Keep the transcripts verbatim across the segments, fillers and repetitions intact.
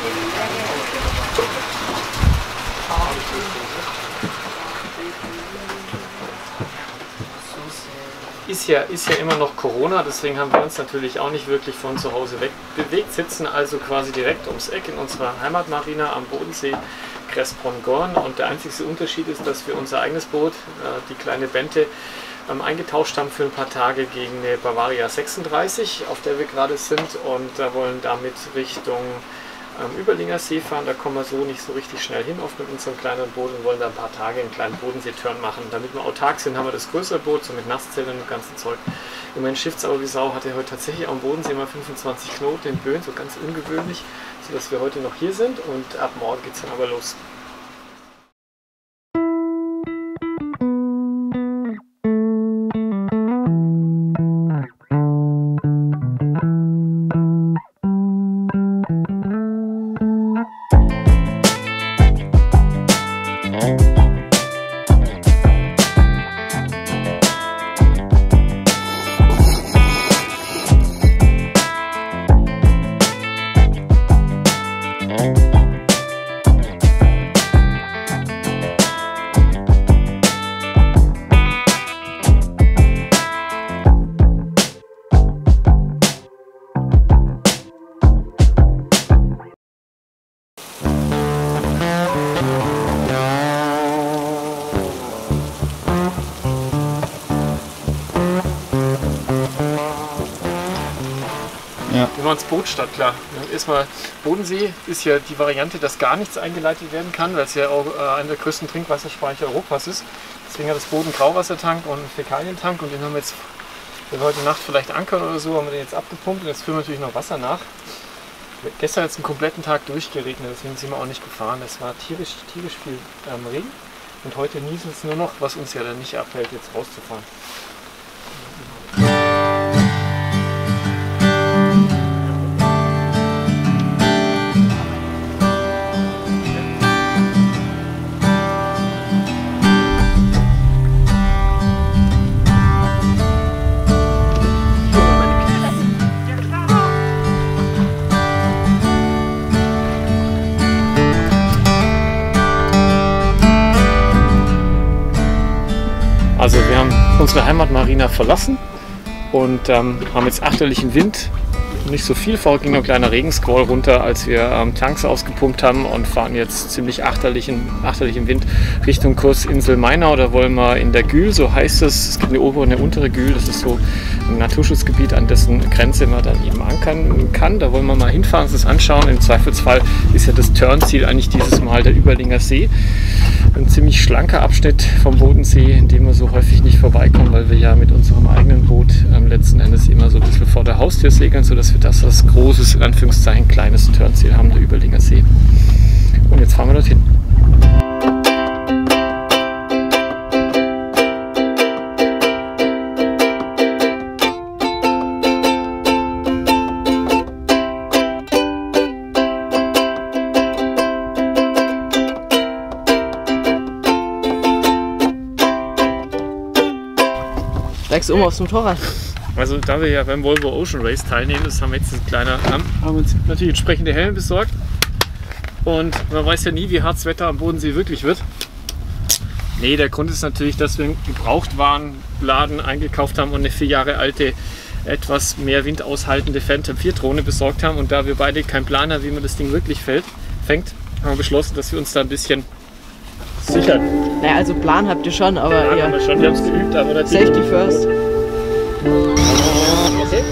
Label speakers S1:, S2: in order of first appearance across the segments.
S1: Ist ja, ist ja immer noch Corona, deswegen haben wir uns natürlich auch nicht wirklich von zu Hause weg bewegt, sitzen also quasi direkt ums Eck in unserer Heimatmarina am Bodensee, Kressbronn-Gorn. Und der einzige Unterschied ist, dass wir unser eigenes Boot, die kleine Bente, eingetauscht haben für ein paar Tage gegen eine Bavaria sechsunddreißig, auf der wir gerade sind, und da wollen damit Richtung ähm, Überlinger See fahren. Da kommen wir so nicht so richtig schnell hin, oft mit unserem kleineren Boot, und wollen da ein paar Tage einen kleinen Bodensee-Turn machen. Damit wir autark sind, haben wir das größere Boot, so mit Nasszellen und dem ganzen Zeug. Und mein Schiffsauer wie Sau hatte heute tatsächlich am Bodensee mal fünfundzwanzig Knoten in Böen, so ganz ungewöhnlich, sodass wir heute noch hier sind, und ab morgen geht es dann aber los.
S2: Ja.
S1: Wir machen das Boot startklar. Erstmal, Bodensee ist ja die Variante, dass gar nichts eingeleitet werden kann, weil es ja auch äh, einer der größten Trinkwasserspeicher Europas ist. Deswegen hat das Boot einen Grauwassertank und einen Fäkalientank, und den haben wir jetzt, wenn wir heute Nacht vielleicht ankern oder so, haben wir den jetzt abgepumpt, und jetzt füllen wir natürlich noch Wasser nach. Gestern hat es einen kompletten Tag durchgeregnet, deswegen sind wir auch nicht gefahren. Es war tierisch, tierisch viel ähm, Regen, und heute nieselt es nur noch, was uns ja dann nicht abhält, jetzt rauszufahren. Also wir haben unsere Heimatmarina verlassen und ähm, haben jetzt achterlichen Wind. Nicht so viel, vorher ging noch ein kleiner Regensquall runter, als wir ähm, Tanks ausgepumpt haben, und fahren jetzt ziemlich achterlichen, achterlichen Wind Richtung Kurs Insel Mainau. Da wollen wir in der Gühl, so heißt es, es gibt eine obere und eine untere Gühl, das ist so ein Naturschutzgebiet, an dessen Grenze man dann eben ankern kann. Da wollen wir mal hinfahren, uns das anschauen. Im Zweifelsfall ist ja das Turnziel eigentlich dieses Mal der Überlinger See. Ein ziemlich schlanker Abschnitt vom Bodensee, in dem wir so häufig nicht vorbeikommen, weil wir ja mit unserem eigenen Boot ähm, letzten Endes immer so ein bisschen vor der Haustür segeln, sodass wir das als großes, in Anführungszeichen, kleines Turnziel haben, der Überlinger See. Und jetzt fahren wir dorthin.
S3: Steigst du um aufs Motorrad?
S1: Also da wir ja beim Volvo Ocean Race teilnehmen, das haben wir jetzt ein kleiner, haben, haben uns natürlich entsprechende Helme besorgt. Und man weiß ja nie, wie hart das Wetter am Bodensee wirklich wird. Nee, der Grund ist natürlich, dass wir einen Gebrauchtwarenladen eingekauft haben und eine vier Jahre alte, etwas mehr windaushaltende Phantom vier Drohne besorgt haben. Und da wir beide keinen Plan haben, wie man das Ding wirklich fällt, fängt, haben wir beschlossen, dass wir uns da ein bisschen sichern.
S3: Naja, also Plan habt ihr schon, aber
S1: ja,
S3: eher
S1: haben wir schon, wir haben es geübt, aber natürlich.
S3: Safety first.
S1: Okay.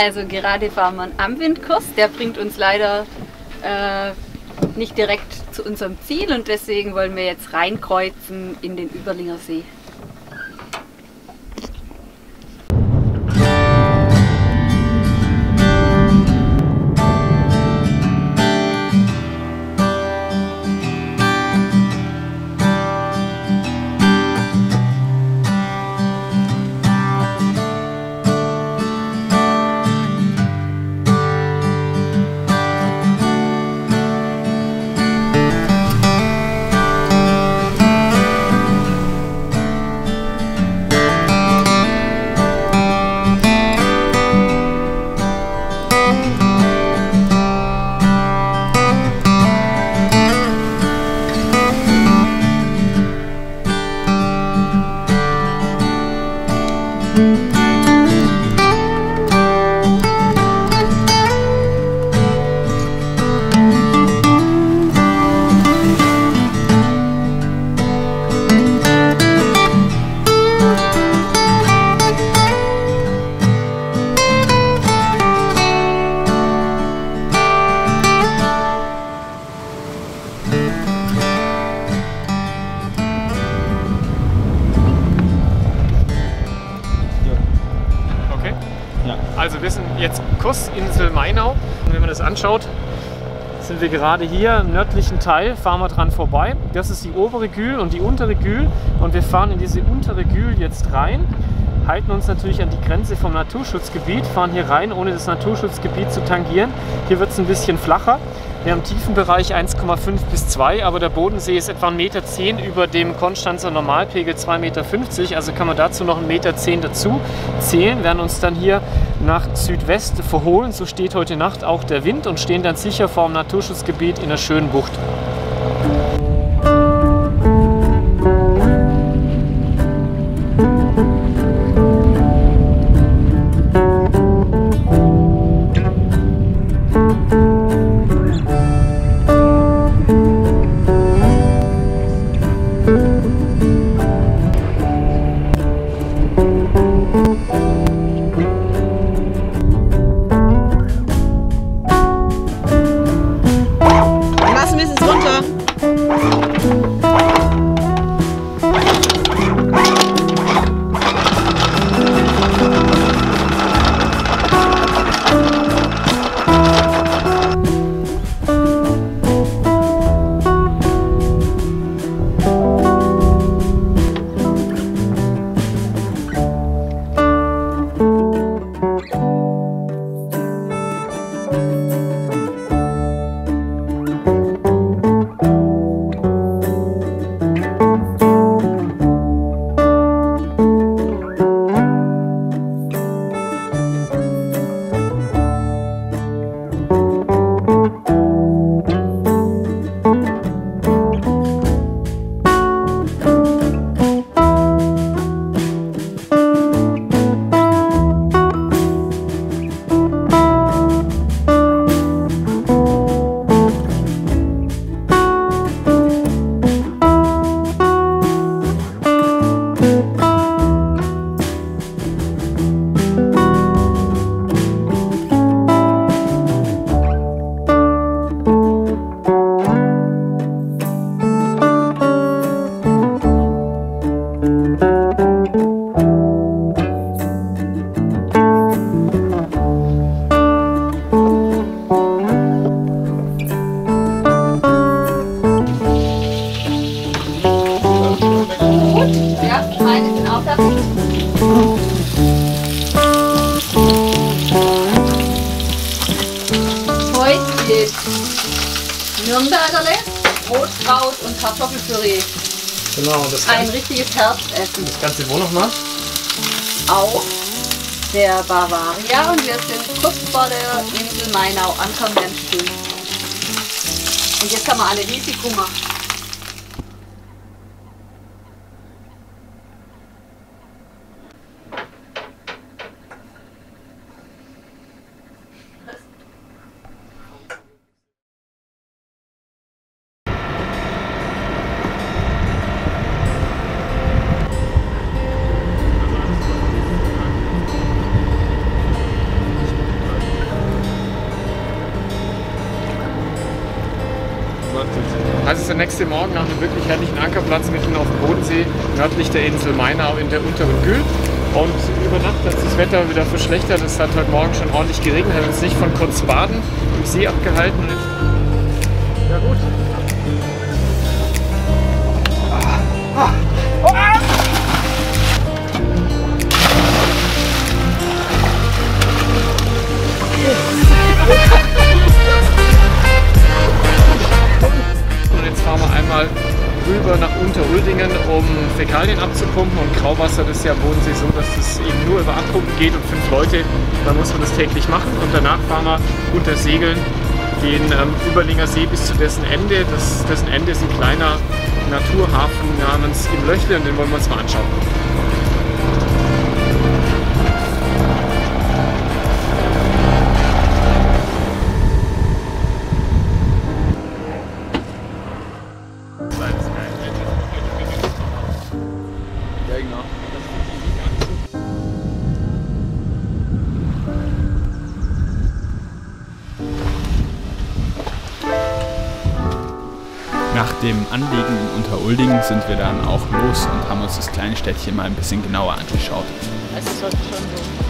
S2: Also gerade fahren wir am Windkurs, der bringt uns leider äh, nicht direkt zu unserem Ziel und deswegen wollen wir jetzt reinkreuzen in den Überlinger See.
S1: Also wir sind jetzt Kurs Insel Mainau und wenn man das anschaut, sind wir gerade hier im nördlichen Teil, fahren wir dran vorbei. Das ist die obere Gühl und die untere Gühl und wir fahren in diese untere Gühl jetzt rein, halten uns natürlich an die Grenze vom Naturschutzgebiet, fahren hier rein, ohne das Naturschutzgebiet zu tangieren. Hier wird es ein bisschen flacher. Wir haben Tiefenbereich eins Komma fünf bis zwei, aber der Bodensee ist etwa ein Meter zehn über dem Konstanzer Normalpegel zwei Meter fünfzig, also kann man dazu noch ein Meter zehn dazu zählen, werden uns dann hier nach Südwest verholen, so steht heute Nacht auch der Wind und stehen dann sicher vor dem Naturschutzgebiet in einer schönen Bucht.
S2: Nürnbergerle, Rotkraut und Kartoffelpüree.
S1: Genau, das
S2: Ein richtiges Herbstessen.
S1: Das Ganze wo nochmal?
S2: Auf der Bavaria und wir sind kurz vor der Insel Mainau ankommen ganz schön. Und jetzt haben wir alle Risiko machen.
S1: übernachtet. Also ist der nächste Morgen nach einem wirklich herrlichen Ankerplatz mitten auf dem Bodensee, nördlich der Insel Mainau in der unteren Gül. Und über Nacht hat sich das Wetter wieder verschlechtert. Es hat heute Morgen schon ordentlich geregnet, hat uns nicht von Kurzbaden im See abgehalten. Ja gut. Ah. Ah. Ah. Und jetzt fahren wir einmal rüber nach Unteruldingen, um Fäkalien abzupumpen. Und Grauwasser, das ist ja am Bodensee so, dass das eben nur über Abpumpen geht und fünf Leute, da muss man das täglich machen. Und danach fahren wir unter Segeln den ähm, Überlinger See bis zu dessen Ende. Das, dessen Ende ist ein kleiner Naturhafen namens Im Löchle und den wollen wir uns mal anschauen.
S4: Nach dem Anlegen in Unteruldingen sind wir dann auch los und haben uns das kleine Städtchen mal ein bisschen genauer angeschaut.
S3: Es ist heute schon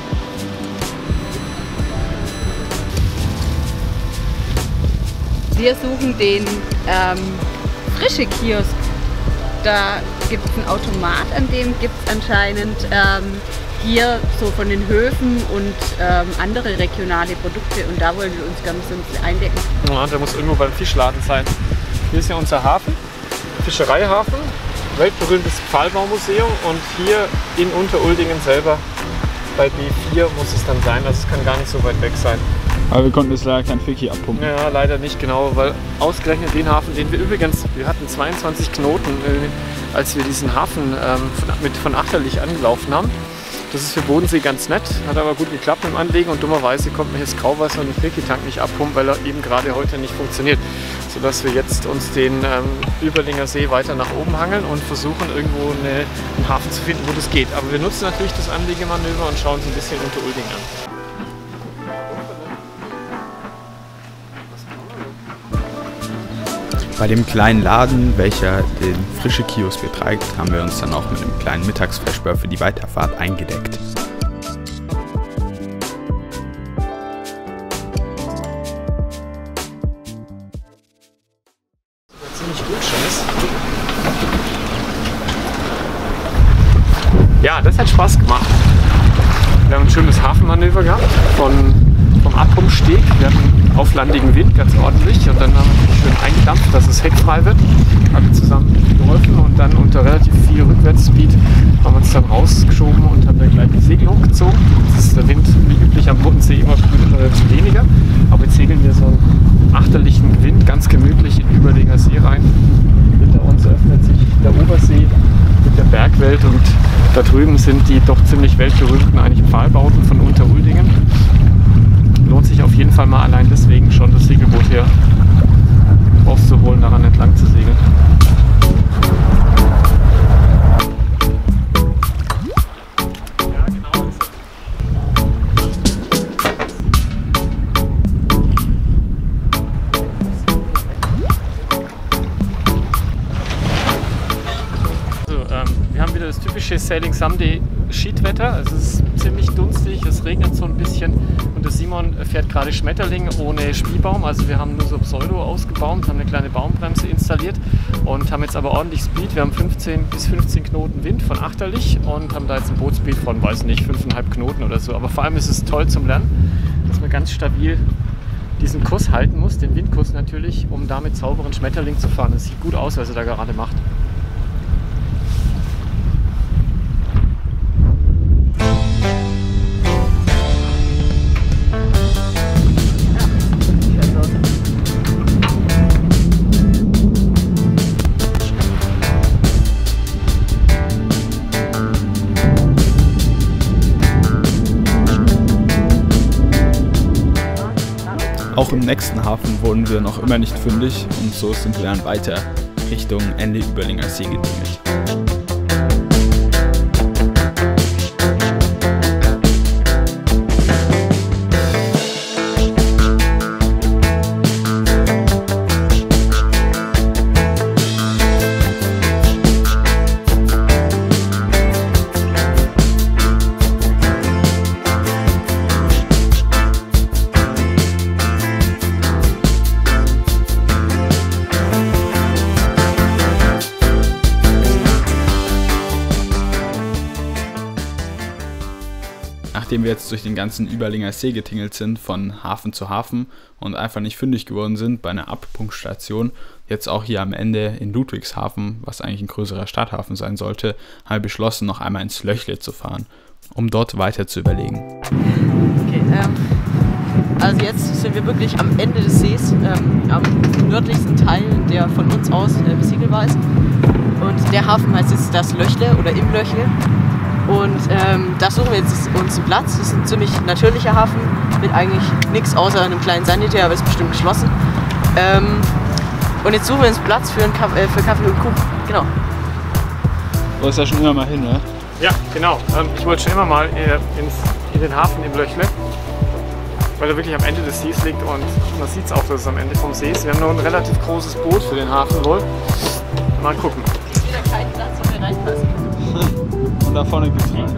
S3: so. Wir suchen den ähm, frische Kiosk. Da gibt es einen Automat, an dem gibt es anscheinend ähm, hier so von den Höfen und ähm, andere regionale Produkte. Und da wollen wir uns ganz so ein bisschen eindecken.
S1: Ja, der muss irgendwo beim Fischladen sein. Hier ist ja unser Hafen, Fischereihafen, weltberühmtes Pfahlbaumuseum und hier in Unteruldingen selber bei B vier muss es dann sein, also es kann gar nicht so weit weg sein.
S4: Aber wir konnten jetzt leider kein Ficky abpumpen.
S1: Ja, leider nicht genau, weil ausgerechnet den Hafen, den wir übrigens, wir hatten zweiundzwanzig Knoten, äh, als wir diesen Hafen ähm, von, mit, von Achterlich angelaufen haben. Das ist für Bodensee ganz nett, hat aber gut geklappt mit dem Anlegen und dummerweise konnte man hier das Grauwasser und den Ficky-Tank nicht abpumpen, weil er eben gerade heute nicht funktioniert. Sodass wir jetzt uns den ähm, Überlinger See weiter nach oben hangeln und versuchen irgendwo eine, einen Hafen zu finden, wo das geht. Aber wir nutzen natürlich das Anlegemanöver und schauen uns ein bisschen Unteruldingen an.
S4: Bei dem kleinen Laden, welcher den frische Kiosk betreibt, haben wir uns dann auch mit einem kleinen Mittagsflashball für die Weiterfahrt eingedeckt.
S1: Ziemlich gut schon ist. Ja, das hat Spaß gemacht. Wir haben ein schönes Hafenmanöver gehabt von, vom Abpumpsteg. Wir hatten auflandigen Wind, ganz ordentlich. Und dann haben wir schön eingedampft, dass es heckfrei wird. Haben zusammen geholfen und dann unter relativ viel Rückwärtsspeed haben wir uns dann rausgeschoben und haben dann gleich die Segel hochgezogen. Jetzt ist der Wind wie üblich am Bodensee immer relativ weniger. Aber jetzt segeln wir so einen achterlichen Wind ganz gemütlich in den Überlinger See rein. Hinter uns öffnet sich der Obersee mit der Bergwelt und da drüben sind die doch ziemlich weltberühmten eigentlich Pfahlbauten von Unteruldingen. Lohnt sich auf jeden Fall mal allein deswegen schon das Segelboot hier rauszuholen, daran entlang zu segeln. Ja, genau. Also, ähm, wir haben wieder das typische Sailing Someday Schiedwetter. Es ist ziemlich dunstig, es regnet so ein bisschen und der Simon fährt gerade Schmetterling ohne Spielbaum. Also wir haben nur so Pseudo ausgebaumt, haben eine kleine Baumbremse installiert und haben jetzt aber ordentlich Speed. Wir haben fünfzehn bis fünfzehn Knoten Wind von Achterlich und haben da jetzt ein Bootspeed von, weiß nicht, fünf Komma fünf Knoten oder so. Aber vor allem ist es toll zum Lernen, dass man ganz stabil diesen Kurs halten muss, den Windkurs natürlich, um damit sauberen Schmetterling zu fahren. Das sieht gut aus, was er da gerade macht.
S4: Auch im nächsten Hafen wurden wir noch immer nicht fündig und so sind wir dann weiter Richtung Ende Überlinger See gedümmelt. nachdem wir jetzt durch den ganzen Überlinger See getingelt sind, von Hafen zu Hafen und einfach nicht fündig geworden sind bei einer Abpunktstation, jetzt auch hier am Ende in Ludwigshafen, was eigentlich ein größerer Stadthafen sein sollte, haben wir beschlossen, noch einmal ins Löchle zu fahren, um dort weiter zu überlegen.
S5: Okay, ähm, also jetzt sind wir wirklich am Ende des Sees, ähm, am nördlichsten Teil, der von uns aus äh, besiedelbar ist. Und der Hafen heißt jetzt das Löchle oder im Löchle. Und ähm, da suchen wir jetzt uns einen Platz. Das ist ein ziemlich natürlicher Hafen mit eigentlich nichts außer einem kleinen Sanitär, aber ist bestimmt geschlossen. Ähm, und jetzt suchen wir uns Platz für, einen Kaff äh, für Kaffee und Kuchen. Genau.
S4: Du wolltest ja schon immer mal hin, ne?
S1: Ja, genau. Ähm, ich wollte schon immer mal äh, ins, in den Hafen im Löchle, weil er wirklich am Ende des Sees liegt und man sieht es auch, dass es am Ende vom See ist. Wir haben nur ein relativ großes Boot für den Hafen wohl. Mal gucken.
S5: Es ist wieder kein Platz, wo wir reinpassen.
S4: Und da vorne geht's rein.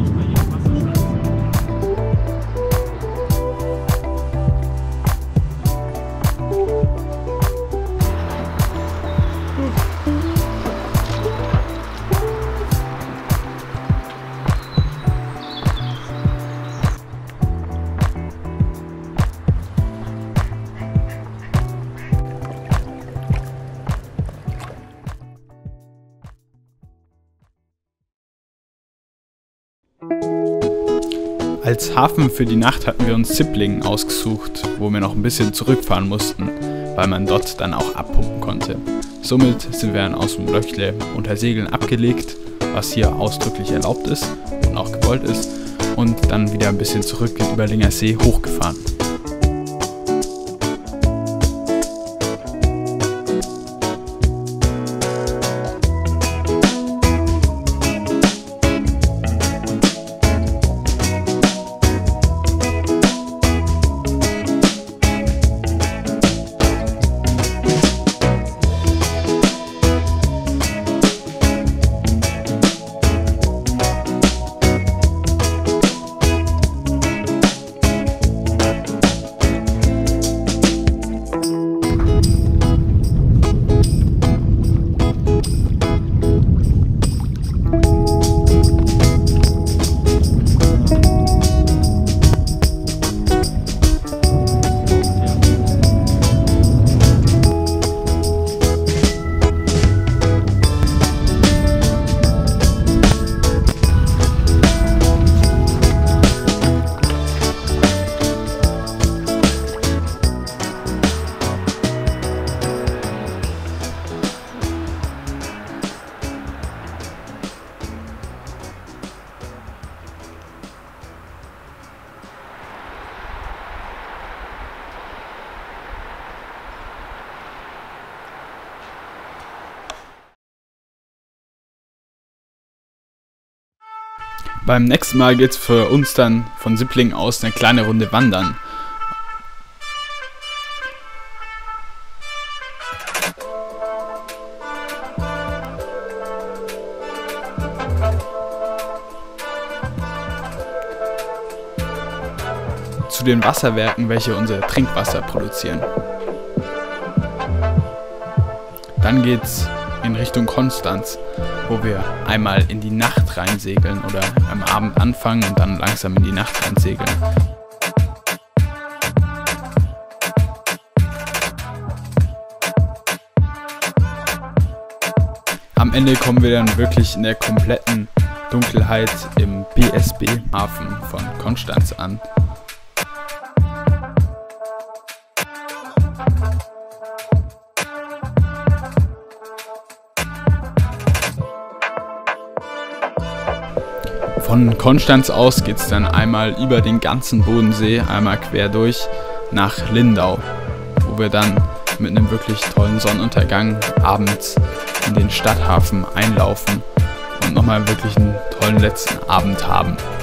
S4: Als Hafen für die Nacht hatten wir uns Zipplingen ausgesucht, wo wir noch ein bisschen zurückfahren mussten, weil man dort dann auch abpumpen konnte. Somit sind wir dann aus dem Löchle unter Segeln abgelegt, was hier ausdrücklich erlaubt ist und auch gewollt ist, und dann wieder ein bisschen zurück in Überlinger See hochgefahren. Beim nächsten Mal geht's für uns dann von Zipplingen aus eine kleine Runde wandern. Zu den Wasserwerken, welche unser Trinkwasser produzieren. Dann geht's in Richtung Konstanz, wo wir einmal in die Nacht reinsegeln oder am Abend anfangen und dann langsam in die Nacht reinsegeln. Am Ende kommen wir dann wirklich in der kompletten Dunkelheit im B S B-Hafen von Konstanz an. Von Konstanz aus geht es dann einmal über den ganzen Bodensee, einmal quer durch nach Lindau, wo wir dann mit einem wirklich tollen Sonnenuntergang abends in den Stadthafen einlaufen und nochmal wirklich einen tollen letzten Abend haben.